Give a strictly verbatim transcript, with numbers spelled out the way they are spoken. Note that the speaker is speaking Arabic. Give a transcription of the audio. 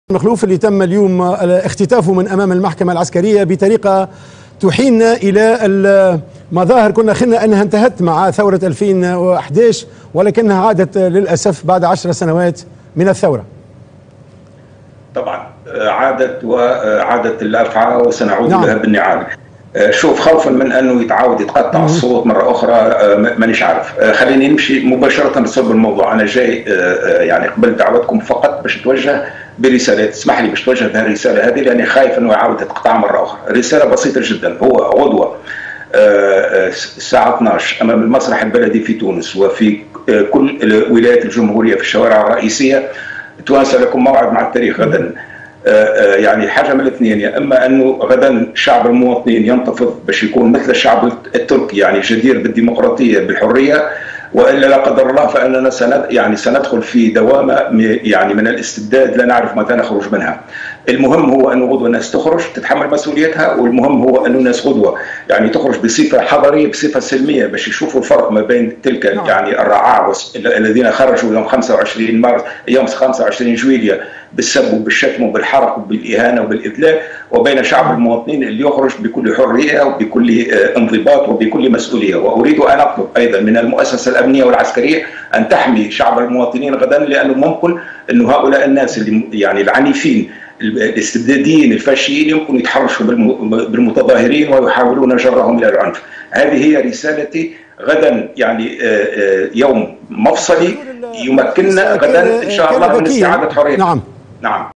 مخلوف اللي تم اليوم اختطافه من أمام المحكمة العسكرية بطريقة تحيلنا إلى مظاهر كنا خلنا أنها انتهت مع ثورة ألفين وأحد عشر، ولكنها عادت للأسف بعد عشر سنوات من الثورة. طبعا عادت وعادت الأفعى وسنعود نعم. لها بالنعال. شوف، خوفا من انه يتعاود يتقطع الصوت مره اخرى مانيش عارف. خليني نمشي مباشره لصلب الموضوع. انا جاي يعني قبل دعوتكم فقط باش نتوجه برساله، تسمح لي باش توجه بها الرساله هذه لاني خايف انه يعاود يتقطع مره اخرى. رساله بسيطه جدا. هو غدوه الساعه اثناش امام المسرح البلدي في تونس وفي كل ولايات الجمهوريه في الشوارع الرئيسيه، توانسه لكم موعد مع التاريخ غدا. يعني حاجه من الاثنين، يا اما انه غدا شعب المواطنين ينتفض باش يكون مثل الشعب التركي، يعني جدير بالديمقراطيه بالحريه، والا لا قدر الله فاننا سند يعني سندخل في دوامه يعني من الاستبداد لا نعرف متى نخرج منها. المهم هو انه غدوه الناس تخرج تتحمل مسؤوليتها، والمهم هو انه الناس غدوه يعني تخرج بصفه حضاريه بصفه سلميه باش يشوفوا الفرق ما بين تلك يعني الرعاع الذين خرجوا يوم خمسة وعشرين مارس يوم خمسة وعشرين جويلية بالسب وبالشتم وبالحرق وبالاهانه وبالاذلال، وبين شعب المواطنين اللي يخرج بكل حريه وبكل انضباط وبكل مسؤوليه. واريد ان اطلب ايضا من المؤسسه الامنيه والعسكريه ان تحمي شعب المواطنين غدا، لانه ممكن انه هؤلاء الناس اللي يعني العنيفين الاستبداديين الفاشيين يمكن يتحرشوا بالمتظاهرين ويحاولون جرهم الى العنف. هذه هي رسالتي غدا، يعني يوم مفصلي يمكننا غدا ان شاء الله من استعاده حريتنا. نعم نعم.